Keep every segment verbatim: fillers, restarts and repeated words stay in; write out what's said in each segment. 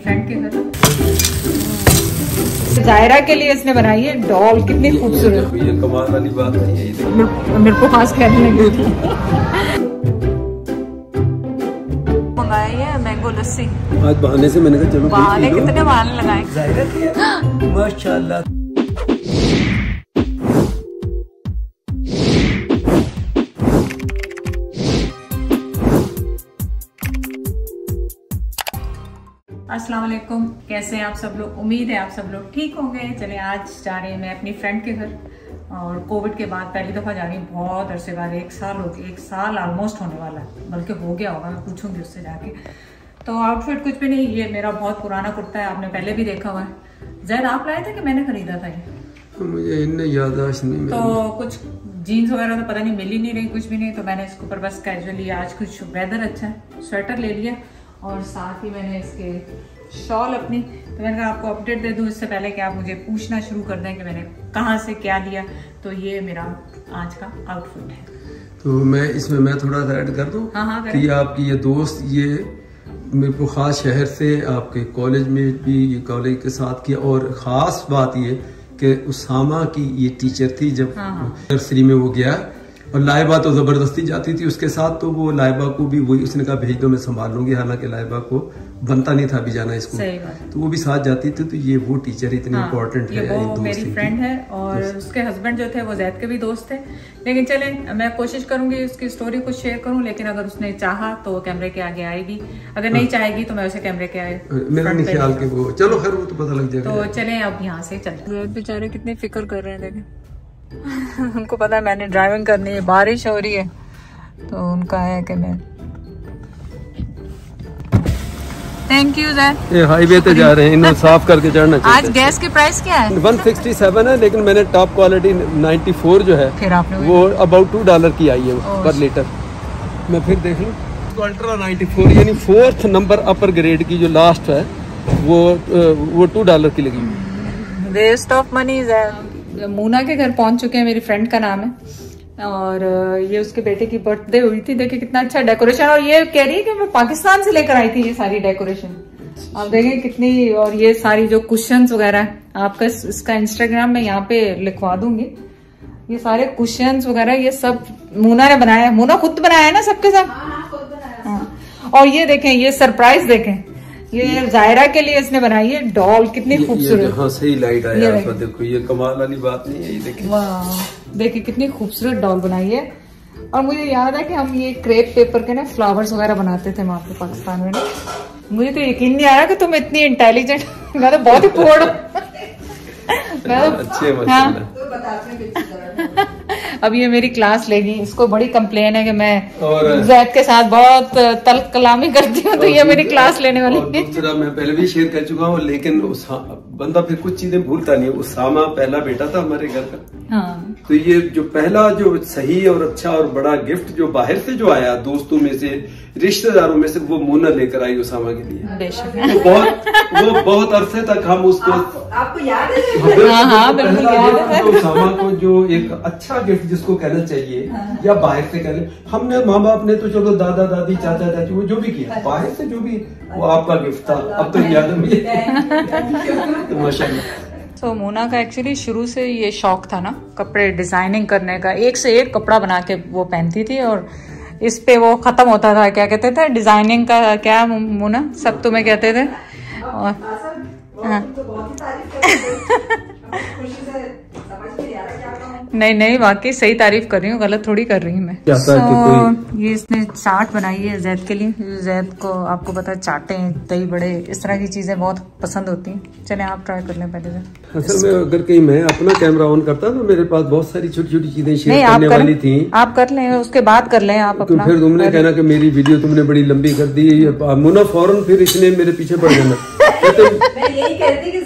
Friend के घर। जायरा के लिए इसने बनाई है डॉल, कितनी खूबसूरत। ये कमाल वाली बात नहीं है, मेरे को खास कहने लगी थी। मंगाई है मैंगो लस्सी आज बहाने से, मैंने कहा चलो बहाने कितने बहाने लगाए। जायरा की माशाल्लाह। अस्सलाम वालेकुम, कैसे हैं आप सब लोग। उम्मीद है आप सब लोग ठीक होंगे। चले आज जा रहे हैं मैं अपनी फ्रेंड के घर, और कोविड के बाद पहली दफ़ा जा रही हूँ बहुत अरसे बाद। एक साल हो गया, एक साल ऑलमोस्ट होने वाला है, बल्कि हो गया होगा, मैं पूछूंगी उससे जाके। तो आउटफिट कुछ भी नहीं, ये मेरा बहुत पुराना कुर्ता है, आपने पहले भी देखा हुआ है। जैद आप लाए थे कि मैंने खरीदा था ये? मुझे इन्हें याददाश्त नहीं। तो कुछ जीन्स वगैरह तो पता नहीं, मिल ही नहीं रही, कुछ भी नहीं। तो मैंने इसके ऊपर बस कैजुअली, आज कुछ वेदर अच्छा है, स्वेटर ले लिया, और साथ ही मैंने इसके शॉल अपनी। तो मैंने कहा आपको अपडेट दे दूं इससे पहले कि आप मुझे पूछना शुरू कर दें कि मैंने कहाँ से क्या लिया। तो ये मेरा आज का आउटफिट है। तो मैं इसमें मैं थोड़ा सा ऐड कर दूं। हाँ हाँ कि आपकी ये दोस्त ये मेरे को ख़ास शहर से आपके कॉलेज में भी ये कॉलेज के साथ किया, और ख़ास बात ये कि उसामा की ये टीचर थी जब नर्सरी में वो गया, और लाइबा तो जबरदस्ती जाती थी उसके साथ। तो वो लाइबा को भी वही उसने कहा भेज दो, मैं संभाल लूंगी। हालांकि लाइबा को बनता नहीं था अभी जाना इसको, तो वो भी साथ जाती थी। तो ये वो टीचर इतनी इम्पोर्टेंट हाँ, है, वो मेरी फ्रेंड है, और उसके हस्बैंड जो थे वो जैद के भी दोस्त थे। लेकिन चले, मैं कोशिश करूंगी उसकी स्टोरी कुछ शेयर करूं, लेकिन अगर उसने चाहा तो वो कैमरे के आगे आएगी, अगर नहीं चाहेगी तो मैं उसे कैमरे के आगे मेरा नहीं ख्याल कि वो, चलो खैर वो तो पता लग जाएगा। तो चले अब यहाँ से चलते। बेचारे कितनी फिक्र कर रहे हैं, देखें। उनको पता है मैंने ड्राइविंग करनी है, बारिश हो रही है, तो उनका है कि मैं थैंक यू सर। ये हाईवे पे जा रहे हैं, इन्हें साफ करके चढ़ना चाहिए। आज गैस की प्राइस क्या है? एक सौ सड़सठ है, लेकिन मैंने टॉप क्वालिटी चौरानवे जो है, फिर आपने वो अबाउट टू डॉलर की आई है पर लीटर। मैं फिर देख लूँ, अल्ट्रा चौरानवे यानी फोर्थ नंबर अपर ग्रेड की जो लास्ट है वो वो टू डॉलर की लगी। वेस्ट ऑफ मनी है। मूना के घर पहुंच चुके हैं, मेरी फ्रेंड का नाम है, और ये उसके बेटे की बर्थडे हुई थी। देखिए कितना अच्छा डेकोरेशन, और ये कह रही है कि मैं पाकिस्तान से लेकर आई थी ये सारी डेकोरेशन। आप देखें कितनी, और ये सारी जो कुशन्स वगैरह है, आपका इसका इंस्टाग्राम में यहाँ पे लिखवा दूंगी। ये सारे कुशन्स वगैरह ये सब मूना ने बनाया है। मूना खुद बनाया है ना सबके साथ? हाँ। और ये देखें, ये सरप्राइज देखें, ये जायरा के लिए इसने बनाई है डॉल, कितनी खूबसूरत। हाँ, सही लाइट आया है, देखो ये कमाल वाली बात नहीं है। ये देखिए, वाह, देखिए कितनी खूबसूरत डॉल बनाई है। और मुझे याद है कि हम ये क्रेप पेपर के ना फ्लावर्स वगैरह बनाते थे वहां पे पाकिस्तान में ना। मुझे तो यकीन नहीं आ रहा कि तुम इतनी इंटेलिजेंट। मैं तो बहुत ही पोड़ अच्छे। हाँ। अब ये मेरी क्लास लेगी, इसको बड़ी कंप्लेन है कि मैं जैद के साथ बहुत तल्ख कलामी करती हूँ, तो ये मेरी क्लास लेने वाली है। दूसरा मैं पहले भी शेयर कर चुका हूँ, लेकिन उस बंदा फिर कुछ चीजें भूलता नहीं है। उसामा पहला बेटा था हमारे घर का। हाँ। तो ये जो पहला जो सही और अच्छा और बड़ा गिफ्ट जो बाहर से जो आया, दोस्तों में से, रिश्तेदारों में से, वो मोना लेकर आई उसामा के लिए। बेशक। वो बहुत वो बहुत अरसे तक हम उसको, आपको याद है? हाँ हाँ बिल्कुल याद है। उसामा को जो एक अच्छा गिफ्ट जिसको कहना चाहिए, या बाहर से कह ले, हमने माँ बाप ने तो चलो दादा दादी चाचा चाची वो जो भी किया, बाहर से जो भी, वो आपका गिफ्ट था। अब तो याद है मुझे। माशाल्लाह। तो मूना का एक्चुअली शुरू से ये शौक था ना कपड़े डिजाइनिंग करने का, एक से एक कपड़ा बना के वो पहनती थी, और इस पे वो खत्म होता था। क्या कहते थे डिजाइनिंग का, क्या मूना सब तुम्हें कहते थे? और हाँ। नहीं नहीं, वाकई सही तारीफ कर रही हूँ, गलत थोड़ी कर रही हूँ मैं। so, ये इसने चाट बनाई है जैद के लिए। जैद को आपको पता है चाटे, दही बड़े, इस तरह की चीजें बहुत पसंद होती हैं। चलें आप ट्राई कर लें पहले से। असल में अगर कहीं मैं अपना कैमरा ऑन करता तो मेरे पास बहुत सारी छोटी छोटी चीजें शेयर करने वाली थी। आप कर लें, उसके बाद कर लें आप अपना। फिर तुमने कहना कि मेरी वीडियो तुमने बड़ी लंबी कर दी मुना, फौरन फिर इसने मेरे पीछे पड़ जाना। मैं यही कहती कि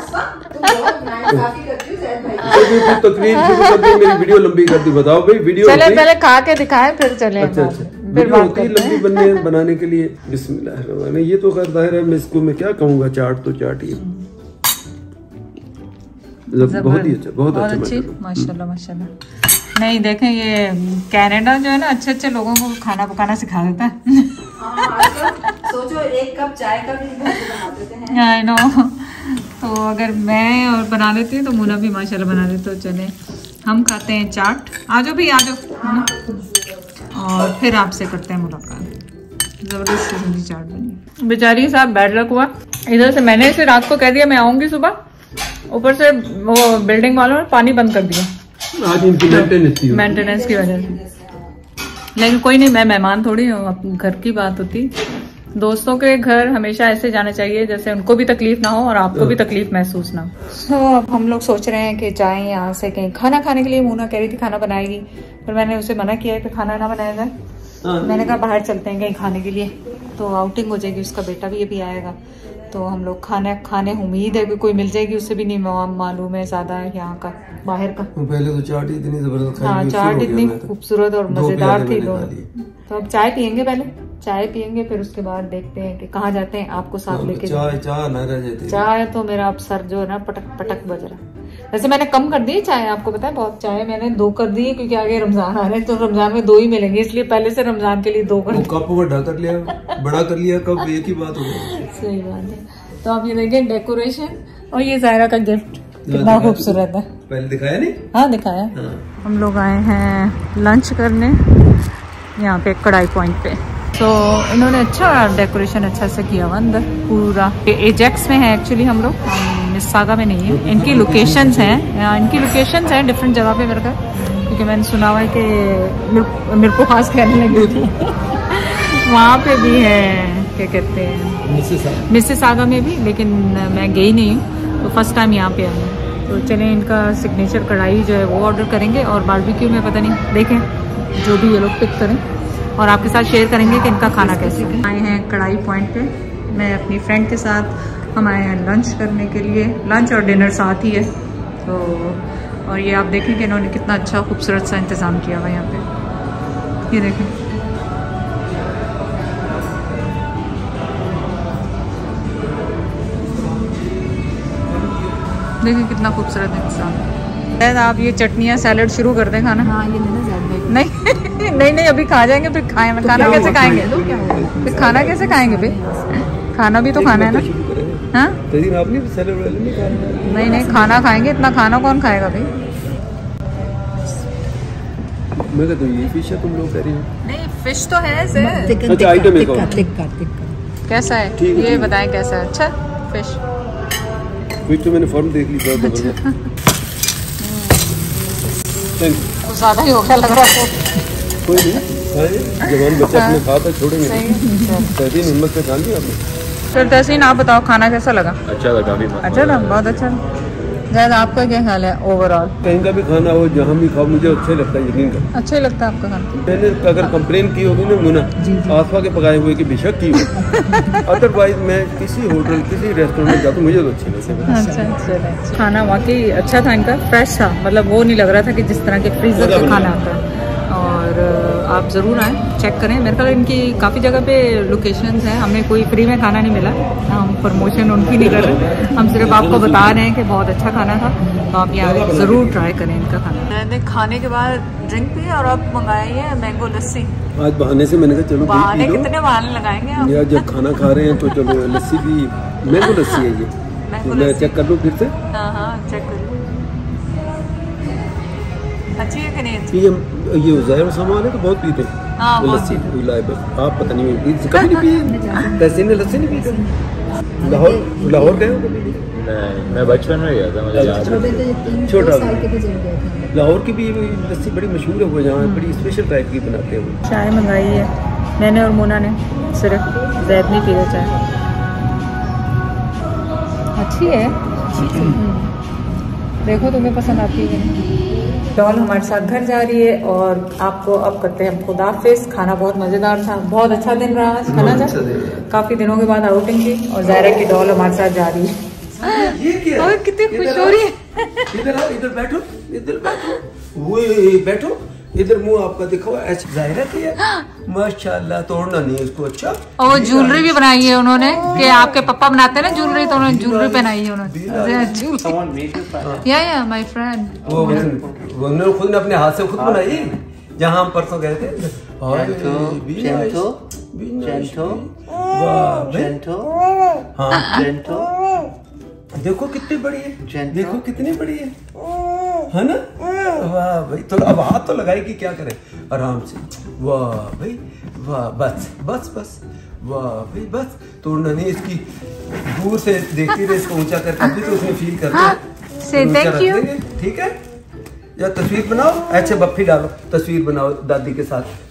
तकरीर शुरू कर दी, मेरी वीडियो लंबी कर दी। बताओ भाई, वीडियो चले पहले खा के दिखाएं फिर चले। अच्छा अच्छा, वीडियो होती है लंबी बनने बनाने के लिए। बिस्मिल्लाह। ये तो खैर जाहिर है, मैं इसको मैं क्या कहूँगा, चाट तो चाट ही बहुत ही अच्छा, बहुत अच्छा, माशाल्लाह माशाल्लाह। नहीं देखें, ये कनाडा जो है ना अच्छे अच्छे लोगों को खाना पकाना सिखा देता है। सोचो एक कप चाय का भी बना देते हैं। I know. तो अगर मैं और बना लेती हूँ तो मुना भी माशाल्लाह बना देती। तो चले हम खाते हैं चाट। आ जाओ भी, आ जाओ, और फिर आपसे करते हैं मुलाकात। जबरदस्त किस्म की चाट बनी। बेचारी साहब बैड लक हुआ, इधर से मैंने इसे रात को कह दिया मैं आऊंगी सुबह, ऊपर से वो बिल्डिंग वालों ने पानी बंद कर दिया आज इनकी मेंटेनेंस की मेंटेनेंस की वजह से। लेकिन कोई नहीं, मैं मेहमान थोड़ी हूँ, घर की बात होती। दोस्तों के घर हमेशा ऐसे जाना चाहिए जैसे उनको भी तकलीफ ना हो और आपको भी तकलीफ महसूस ना हो। सो so, अब हम लोग सोच रहे हैं कि जाएं यहाँ से कहीं खाना खाने के लिए। मुना कह रही थी खाना बनाएगी, पर मैंने उसे मना किया है कि खाना ना बनाया जाए। मैंने कहा बाहर चलते हैं कहीं खाने के लिए, तो आउटिंग हो जाएगी, उसका बेटा भी अभी आएगा, तो हम लोग खाने खाने उम्मीद है कि कोई मिल जाएगी। उससे भी नहीं मालूम है ज्यादा यहाँ का बाहर का। पहले तो चाट इतनी जबरदस्त, हाँ चाट इतनी खूबसूरत और मजेदार थी दोनों। तो अब चाय पियेंगे, पहले चाय पियेंगे, फिर उसके बाद देखते हैं कि कहाँ जाते हैं। आपको साथ लेके चाय चाय ना रह जाती। चाय तो मेरा अब सर जो है ना पटक पटक बज रहा है। वैसे मैंने कम कर दी चाय, आपको पता है, बहुत चाय मैंने दो कर दी क्योंकि आगे रमजान आ रहे हैं, तो रमजान में दो ही मिलेंगे, इसलिए पहले से रमजान के लिए दो कर। कप बड़ा कर लिया, बड़ा कर लिया कप, एक ही बात हो गई। सही बात है। तो आप ये देखें डेकोरेशन, और ये जायरा का गिफ्ट कितना खूबसूरत है। पहले दिखाया नहीं? हाँ दिखाया। हाँ। हम लोग आए हैं लंच करने यहाँ पे कढ़ाई पॉइंट पे। तो इन्होंने अच्छा डेकोरेशन अच्छा से किया हुआ अंदर पूरा। एजेक्स में है एक्चुअली, हम लोग मिस्सागा में नहीं है। इनकी लोकेशंस हैं, इनकी लोकेशंस हैं डिफरेंट जगह पे मेरे का, क्योंकि मैंने सुना हुआ है कि मेरे को खास कहने लगी थी वहाँ पे भी है, क्या कहते हैं मिसिसागा में भी, लेकिन मैं गई नहीं हूँ, तो फर्स्ट टाइम यहाँ पे आई हूँ। तो चलें इनका सिग्नेचर कढ़ाई जो है वो ऑर्डर करेंगे, और बारबेक्यू में पता नहीं, देखें जो भी ये लोग पिक करें, और आपके साथ शेयर करेंगे कि इनका खाना कैसे है। आए हैं कढ़ाई पॉइंट पे, मैं अपनी फ्रेंड के साथ, हम आए हैं लंच करने के लिए। लंच और डिनर साथ ही है। तो और ये आप देखें कि इन्होंने कितना अच्छा खूबसूरत सा इंतज़ाम किया हुआ यहाँ पे, ये देखें। देखिए कितना खूबसूरत इंतजाम। आप ये चटनियाँ सैलड शुरू कर दें खाना। हाँ, ये नहीं नहीं नहीं अभी खा जाएंगे, फिर खाए तो खाना कैसे खाएंगे? तो क्या फिर खाना कैसे खाएंगे भाई? खाना भी तो खाना है ना। हाँ नहीं नहीं खाना खाएंगे, इतना खाना कौन खाएगा भाई? मैं कहता हूँ ये फिश है, तुम लोग कह रही हो। नहीं फिश तो है सर। अच्छा आइटम एक और कैसा है ये बताएं, कैसा है? अच्छा फिश फिश तो मैंने फॉर्म देख ली, बहुत अच्छा। थैंक तो ज्यादा ही हो गया लग रहा है। कोई नहीं, जवान बच्चा अपने खाता छोड़ेंगे। तहसीन हिम्मत से खा लिया आपने। फिर तहसीन आप बताओ खाना कैसा लगा? अच्छा था, काफी अच्छा था, बहुत अच्छा। ज़्यादा आपका क्या ख्याल है ओवरऑल? कहीं का भी खाना हो, जहाँ भी खाओ, मुझे अच्छा लगता है, यकीन कर। अच्छा ही लगता है आपका खाना? मैंने अगर कंप्लेन की होगी ना मुना आसफा के पकाए हुए की बेशक की हो, अदरवाइज मैं किसी होटल किसी रेस्टोरेंट में जाता हूँ, मुझे तो अच्छे लगते हैं। अच्छा अच्छा। खाना वाकई अच्छा था इनका, फ्रेश था, मतलब वो नहीं लग रहा था कि जिस तरह के फ्रीजर का खाना आता है। और आप ज़रूर आएँ, चेक करें। मेरे ख्याल इनकी काफ़ी जगह पे लोकेशंस हैं, हमें कोई फ्री में खाना नहीं मिला, हम प्रमोशन उनकी नहीं कर रहे, हम सिर्फ आपको बता रहे हैं कि बहुत अच्छा खाना था। तो आप यहाँ ज़रूर ट्राई करें इनका खाना। मैंने खाने के बाद ड्रिंक पी और अब मंगाई है मैंगो लस्सी। आज बहाने से मैंने कहा चलो बहाने कितने बहाने लगाएंगे आप? यार जब खाना खा रहे हैं तो चलो लस्सी भी, मैंगो लस्सी है ये, तो मैं चेक कर लूँ फिर से। हाँ हाँ चेक कर लो, अच्छी है कि नहीं अच्छी? ये ये उज़ैर सामान है तो बहुत पीते हैं। हाँ, लस्सी आप पता नहीं कभी नहीं पिए? तहसीन ने लस्सी नहीं पी? लाहौर लाहौर गए हो कभी? नहीं, मैं बचपन में गया था, मुझे याद है। छोटा लाहौर की भी लस्सी बड़ी मशहूर है, वो जहाँ बड़ी स्पेशल टाइप की बनाते हैं वो। चाय मंगाई है मैंने और मोना ने, सिर्फ जैद नहीं पी रहा चाय। अच्छी है, देखो तुम्हें पसंद आती है। डॉल हमारे साथ घर जा रही है और आपको अब करते हैं खुदाफिज। खाना बहुत मजेदार था, बहुत अच्छा दिन रहा आज, खाना था। काफी दिनों के बाद आउटिंग की और ज़ायरा की डॉल हमारे साथ जा रही है। ये क्या और कितनी खुश हो रही है। इधर आओ, इधर बैठो, इधर बैठो, वो बैठो, इधर मुंह आपका दिखा हुआ ऐसे जाहिर है माशाल्लाह, तोड़ना नहीं है इसको। अच्छा और वो ज्वेलरी भी बनाई है उन्होंने कि आपके पापा बनाते हैं ना ज्वेलरी, तो उन्होंने ज्वेलरी पहनाई है उन्होंने। या या माय फ्रेंड, वो उन्होंने खुद ने अपने हाथ से खुद बनाई, जहाँ हम परसों गए थे। देखो कितनी बड़ी है, देखो कितनी बड़ी है, है ना? वाह भाई, तो अब हाथ तो लगाएगी, क्या करे, आराम से। वाह भाई वाह, बस बस बस, वाह भाई बस, तोड़ना नहीं इसकी, दूर से देखती रहे इसको, ऊंचा कर अभी तो उसमें फील करते से थैंक यू। ठीक है, या तस्वीर बनाओ, ऐसे बप्पी डालो, तस्वीर बनाओ दादी के साथ।